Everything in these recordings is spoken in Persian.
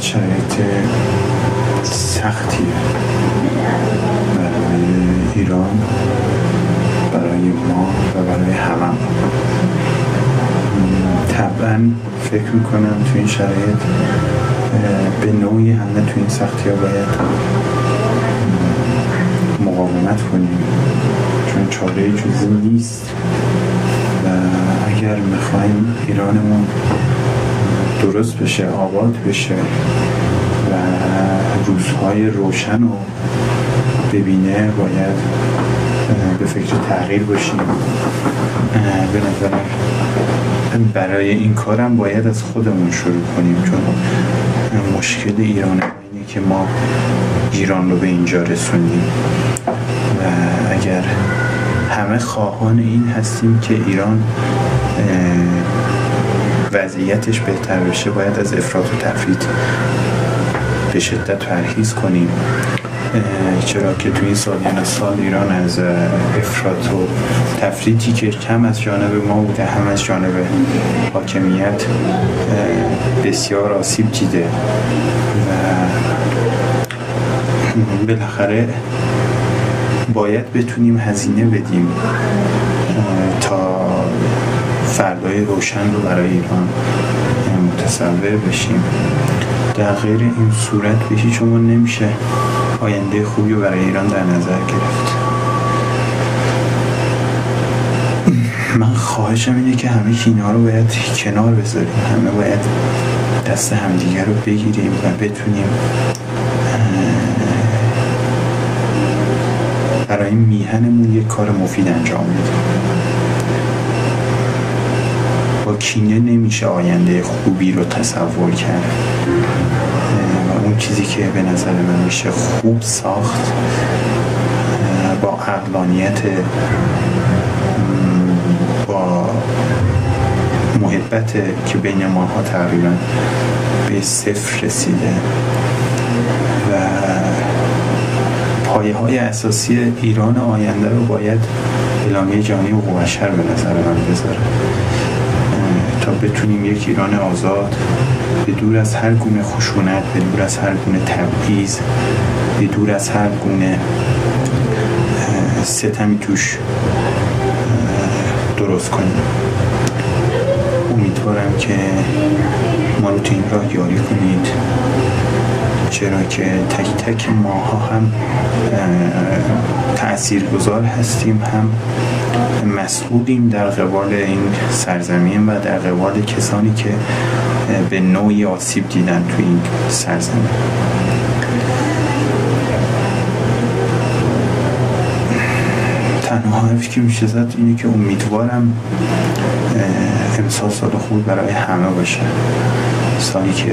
شرایط سختیه برای ایران، برای ما و برای همه. طبعا فکر میکنم تو این شرایط به نوعی همه تو این سختی ها باید مقاومت کنیم، چون چاره جزی نیست و اگر میخوایم ایرانمون درست بشه، آباد بشه و روزهای روشن رو ببینه، باید به فکر تغییر باشیم. به نظرم برای این کارم باید از خودمون شروع کنیم، چون مشکل ایران اینه که ما ایران رو به اینجا رسوندیم و اگر همه خواهان این هستیم که ایران وضعیتش بهتر بشه، باید از افراط و تفریط به شدت پرهیز کنیم، چرا که تو این سال ایران از افراط و تفریطی که کم از جانب ما بوده هم از جانب حاکمیت بسیار آسیب دیده و بالاخره باید بتونیم هزینه بدیم تا فردای روشن رو برای ایران متصور بشیم. در غیر این صورت به هیچ عنوان نمیشه آینده خوبی رو برای ایران در نظر گرفت. من خواهشم اینه که همه اینا رو باید کنار بذاریم، همه باید دست همدیگر رو بگیریم و بتونیم برای میهنمون یک کار مفید انجام بدیم. با کینه نمیشه آینده خوبی رو تصور کرد و اون چیزی که به نظر من میشه خوب ساخت با عقلانیت، با محبت که بین ماها تقریبا به صفر رسیده و پایه های اساسی ایران آینده رو باید اعلامیه جهانی حقوق بشر به نظر من بذاره تا بتونیم یک ایران آزاد، به دور از هر گونه خشونت، به دور از هر گونه تبعیض، به دور از هر گونه ستمی توش درست کنیم. امیدوارم که ما رو تو این راه یاری کنید، چرا که تک تک ماها هم تأثیرگذار هستیم، هم مسئولیم در قبال این سرزمین و در قبال کسانی که به نوعی آسیب دیدن تو این سرزمین. تنها حرفی که میشه زد اینه که امیدوارم امسال سال خوب برای همه باشه، سالی که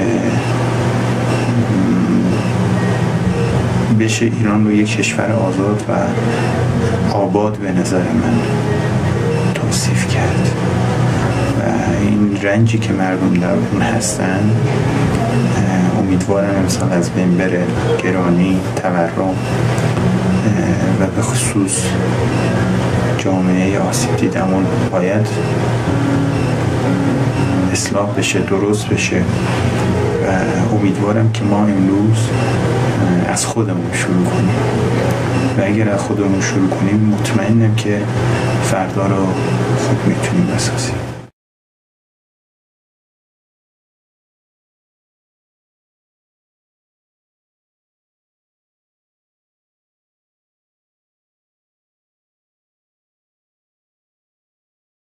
بشه ایران رو یک کشور آزاد و آباد به نظر من توصیف کرد و این رنجی که مردم در اون هستن امیدوارم امسال از بین بره. گرانی، تورم و به خصوص جامعه آسیب دیدمون باید اصلاح بشه، درست بشه و امیدوارم که ما امروز از خودمون شروع کنیم و اگر از خودمون شروع کنیم مطمئنم که فردا رو خوب میتونیم بسازیم.